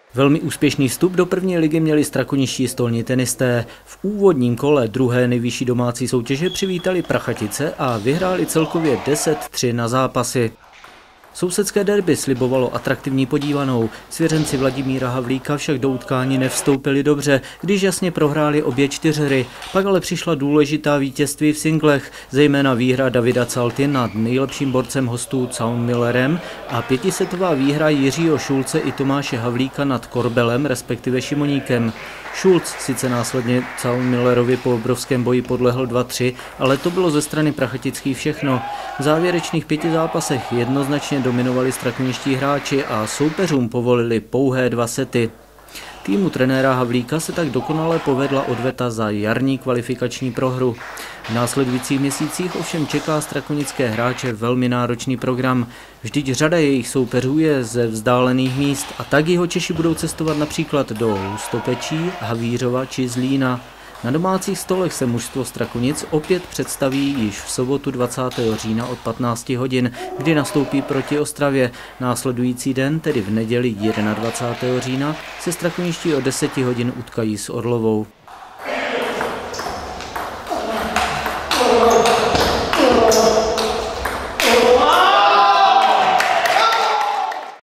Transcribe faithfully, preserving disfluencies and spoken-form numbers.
Velmi úspěšný vstup do první ligy měli strakoniští stolní tenisté. V úvodním kole druhé nejvyšší domácí soutěže přivítali Prachatice a vyhráli celkově deset tři na zápasy. Sousedské derby slibovalo atraktivní podívanou. Svěřenci Vladimíra Havlíka však do utkání nevstoupili dobře, když jasně prohráli obě čtyřhry. Pak ale přišla důležitá vítězství v singlech, zejména výhra Davida Calty nad nejlepším borcem hostů Caun Millerem a pětisetová výhra Jiřího Šulce i Tomáše Havlíka nad Korbelem, respektive Šimoníkem. Šulc sice následně Caun Millerovi po obrovském boji podlehl dva tři, ale to bylo ze strany prachatických všechno. V závěrečných pěti zápasech jednoznačně dominovali strakoniští hráči a soupeřům povolili pouhé dva sety. Týmu trenéra Havlíka se tak dokonale povedla odveta za jarní kvalifikační prohru. V následujících měsících ovšem čeká strakonické hráče velmi náročný program. Vždyť řada jejich soupeřů je ze vzdálených míst a tak Jihočeši budou cestovat například do Hustopečí, Havířova či Zlína. Na domácích stolech se mužstvo Strakonic opět představí již v sobotu dvacátého října od patnácti hodin, kdy nastoupí proti Ostravě. Následující den, tedy v neděli dvacátého prvního října, se strakoniští o deseti hodin utkají s Orlovou.